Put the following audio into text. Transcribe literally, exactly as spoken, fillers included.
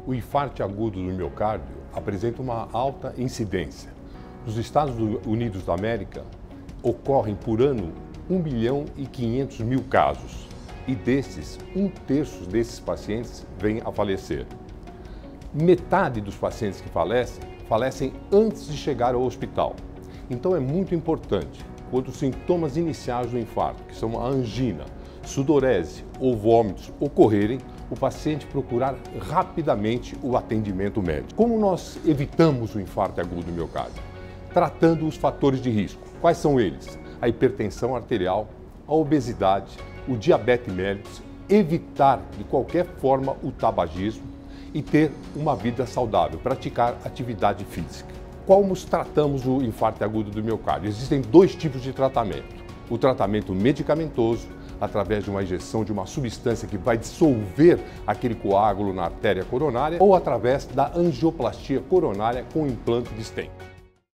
O infarto agudo do miocárdio apresenta uma alta incidência. Nos Estados Unidos da América, ocorrem por ano um milhão e quinhentos mil casos. E desses, um terço desses pacientes vêm a falecer. Metade dos pacientes que falecem, falecem antes de chegar ao hospital. Então é muito importante, quando os sintomas iniciais do infarto, que são a angina, sudorese ou vômitos, ocorrerem, o paciente procurar rapidamente o atendimento médico. Como nós evitamos o infarto agudo do miocárdio? Tratando os fatores de risco. Quais são eles? A hipertensão arterial, a obesidade, o diabetes mellitus, evitar de qualquer forma o tabagismo e ter uma vida saudável, praticar atividade física. Como tratamos o infarto agudo do miocárdio? Existem dois tipos de tratamento. O tratamento medicamentoso, através de uma injeção de uma substância que vai dissolver aquele coágulo na artéria coronária, ou através da angioplastia coronária com implante de stent.